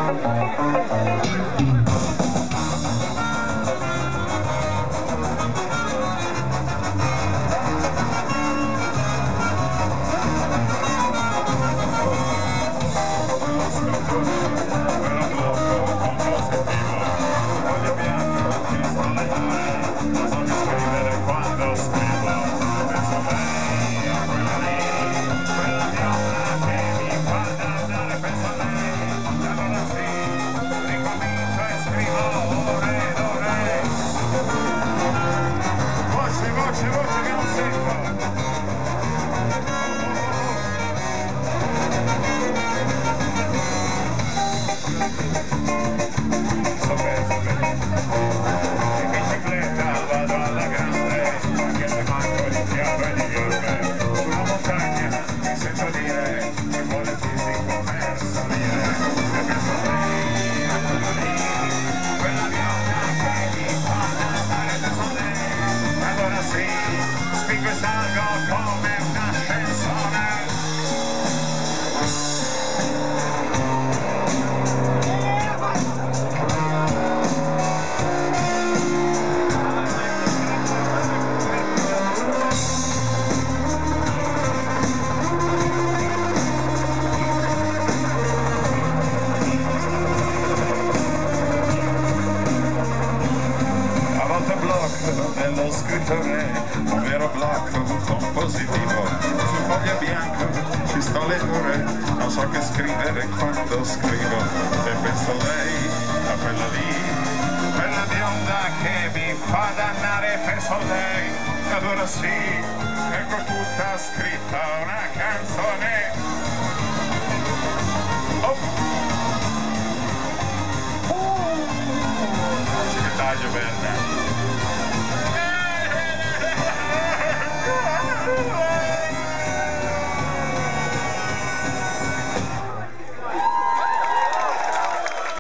Nello scrittore, un vero blocco compositivo, su foglia bianca ci sto le ore, non so che scrivere quando scrivo, e penso a lei, a quella lì, quella bionda che mi fa dannare, penso a lei, e allora sì, ecco tutta scritta una canzone. Oh! Ci taglio bene.